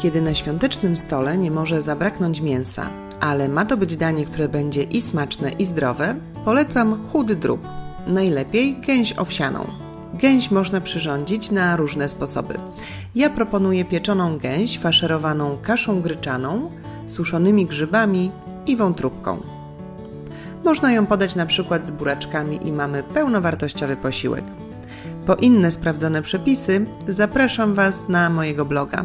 Kiedy na świątecznym stole nie może zabraknąć mięsa, ale ma to być danie, które będzie i smaczne, i zdrowe, polecam chudy drób. Najlepiej gęś owsianą. Gęś można przyrządzić na różne sposoby. Ja proponuję pieczoną gęś faszerowaną kaszą gryczaną, suszonymi grzybami i wątróbką. Można ją podać na przykład z buraczkami i mamy pełnowartościowy posiłek. Po inne sprawdzone przepisy zapraszam Was na mojego bloga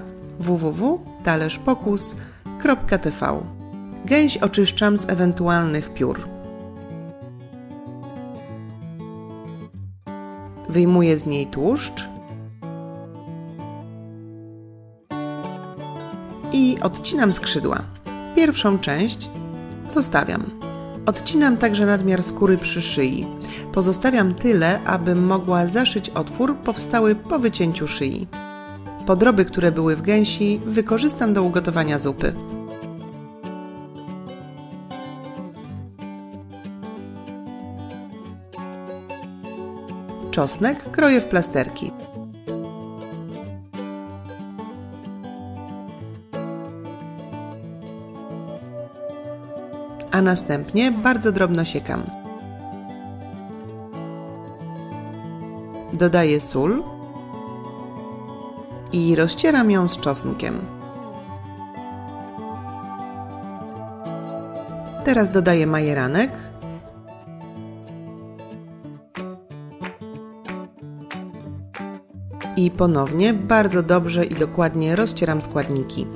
www.talerzpokus.tv. Gęś oczyszczam z ewentualnych piór. Wyjmuję z niej tłuszcz i odcinam skrzydła. Pierwszą część zostawiam. Odcinam także nadmiar skóry przy szyi. Pozostawiam tyle, abym mogła zaszyć otwór powstały po wycięciu szyi. Podroby, które były w gęsi, wykorzystam do ugotowania zupy. Czosnek kroję w plasterki. A następnie bardzo drobno siekam. Dodaję sól i rozcieram ją z czosnkiem. Teraz dodaję majeranek i ponownie bardzo dobrze i dokładnie rozcieram składniki.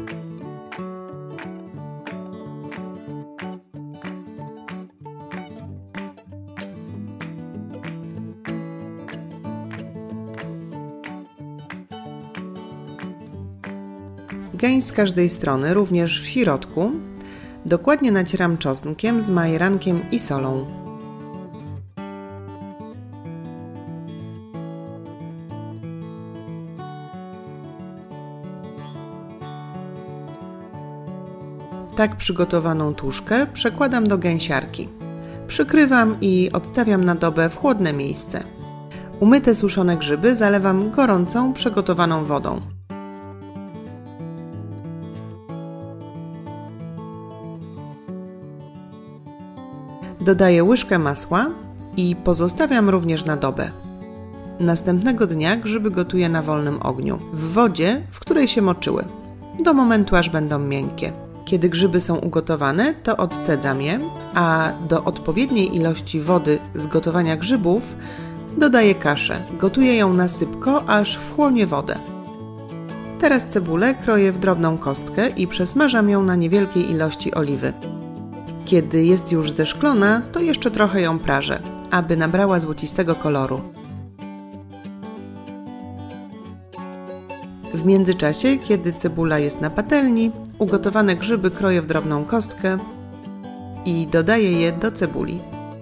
Gęś z każdej strony, również w środku, dokładnie nacieram czosnkiem z majerankiem i solą. Tak przygotowaną tłuszkę przekładam do gęsiarki. Przykrywam i odstawiam na dobę w chłodne miejsce. Umyte suszone grzyby zalewam gorącą, przygotowaną wodą. Dodaję łyżkę masła i pozostawiam również na dobę. Następnego dnia grzyby gotuję na wolnym ogniu, w wodzie, w której się moczyły, do momentu aż będą miękkie. Kiedy grzyby są ugotowane, to odcedzam je, a do odpowiedniej ilości wody z gotowania grzybów dodaję kaszę. Gotuję ją na sypko, aż wchłonie wodę. Teraz cebulę kroję w drobną kostkę i przesmażam ją na niewielkiej ilości oliwy. Kiedy jest już zeszklona, to jeszcze trochę ją prażę, aby nabrała złocistego koloru. W międzyczasie, kiedy cebula jest na patelni, ugotowane grzyby kroję w drobną kostkę i dodaję je do cebuli.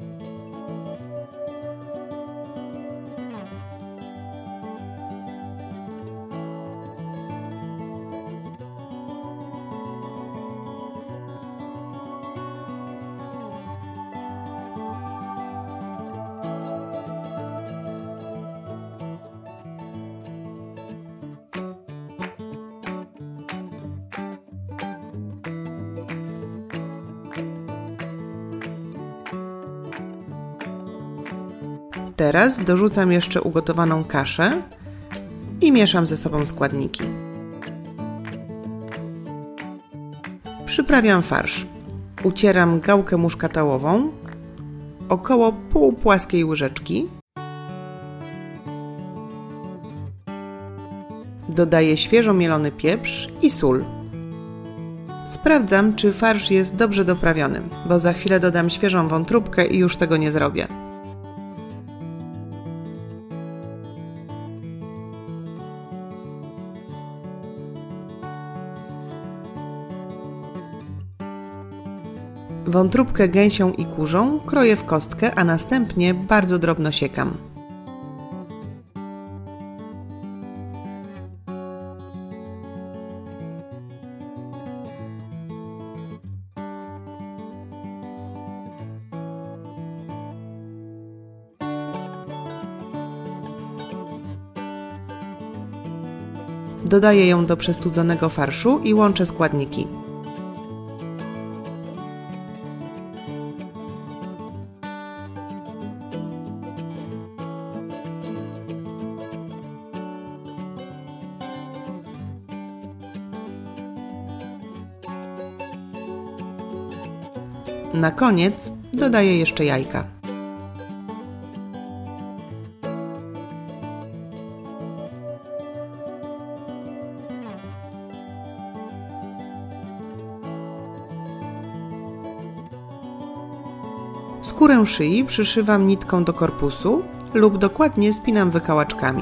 Teraz dorzucam jeszcze ugotowaną kaszę i mieszam ze sobą składniki. Przyprawiam farsz. Ucieram gałkę muszkatałową, około pół płaskiej łyżeczki. Dodaję świeżo mielony pieprz i sól. Sprawdzam, czy farsz jest dobrze doprawiony, bo za chwilę dodam świeżą wątróbkę i już tego nie zrobię. Wątróbkę gęsią i kurzą kroję w kostkę, a następnie bardzo drobno siekam. Dodaję ją do przestudzonego farszu i łączę składniki. Na koniec dodaję jeszcze jajka. Skórę szyi przyszywam nitką do korpusu lub dokładnie spinam wykałaczkami.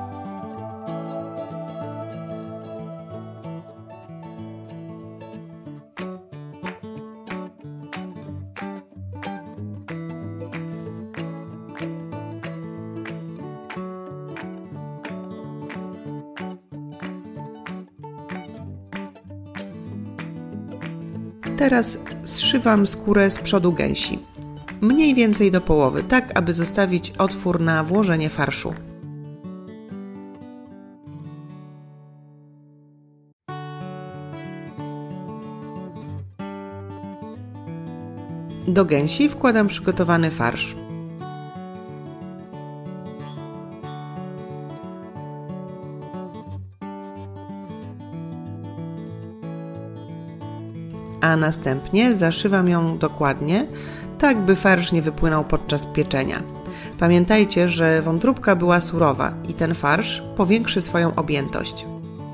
Teraz zszywam skórę z przodu gęsi. Mniej więcej do połowy, tak aby zostawić otwór na włożenie farszu. Do gęsi wkładam przygotowany farsz. A następnie zaszywam ją dokładnie, tak by farsz nie wypłynął podczas pieczenia. Pamiętajcie, że wątróbka była surowa i ten farsz powiększy swoją objętość.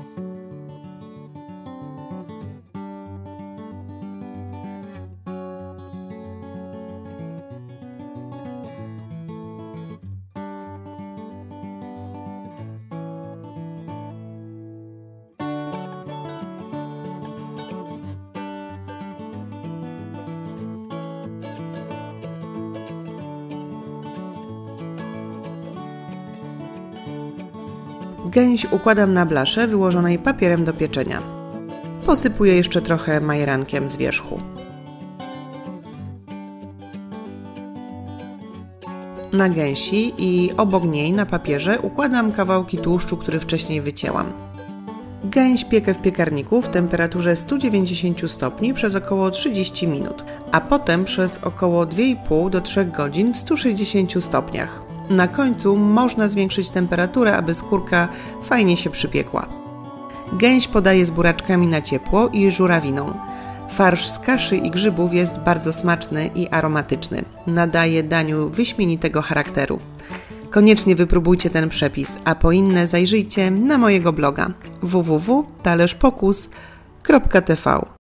Gęś układam na blasze wyłożonej papierem do pieczenia. Posypuję jeszcze trochę majerankiem z wierzchu. Na gęsi i obok niej na papierze układam kawałki tłuszczu, który wcześniej wycięłam. Gęś piekę w piekarniku w temperaturze 190 stopni przez około 30 minut, a potem przez około 2,5 do 3 godzin w 160 stopniach. Na końcu można zwiększyć temperaturę, aby skórka fajnie się przypiekła. Gęś podaję z buraczkami na ciepło i żurawiną. Farsz z kaszy i grzybów jest bardzo smaczny i aromatyczny. Nadaje daniu wyśmienitego charakteru. Koniecznie wypróbujcie ten przepis, a po inne zajrzyjcie na mojego bloga www.talerzpokus.tv.